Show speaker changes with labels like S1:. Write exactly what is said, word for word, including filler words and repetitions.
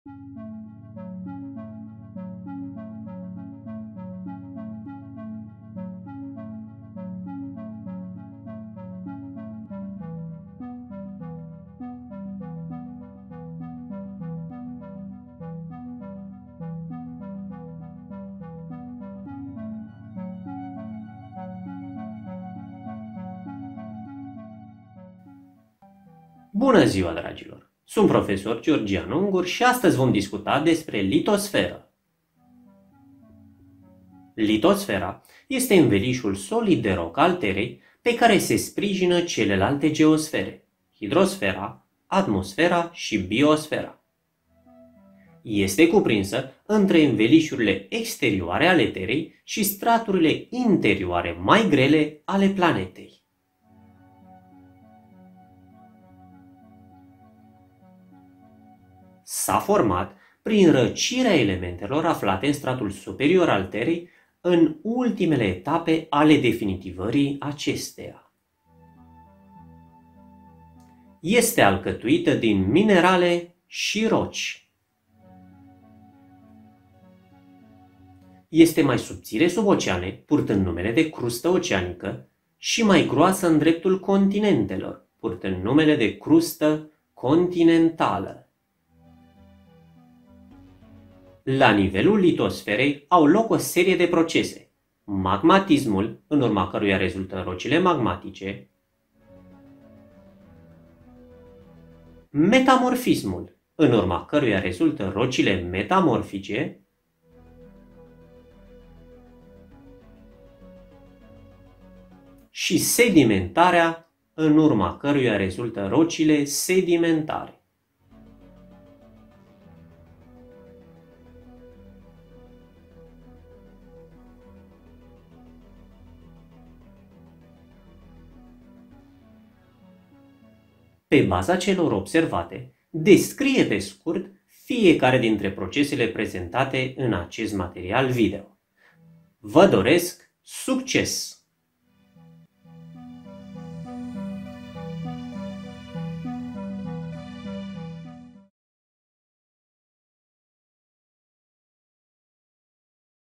S1: Bună ziua, dragilor! Sunt profesor Georgian Ungur și astăzi vom discuta despre litosferă. Litosfera este învelișul solid de roc al Terei pe care se sprijină celelalte geosfere, hidrosfera, atmosfera și biosfera. Este cuprinsă între învelișurile exterioare ale Terei și straturile interioare mai grele ale planetei. S-a format prin răcirea elementelor aflate în stratul superior al Terei în ultimele etape ale definitivării acesteia. Este alcătuită din minerale și roci. Este mai subțire sub oceane, purtând numele de crustă oceanică, și mai groasă în dreptul continentelor, purtând numele de crustă continentală. La nivelul litosferei au loc o serie de procese. Magmatismul, în urma căruia rezultă rocile magmatice, metamorfismul, în urma căruia rezultă rocile metamorfice, și sedimentarea, în urma căruia rezultă rocile sedimentare. Pe baza celor observate, descrie pe scurt fiecare dintre procesele prezentate în acest material video. Vă doresc succes!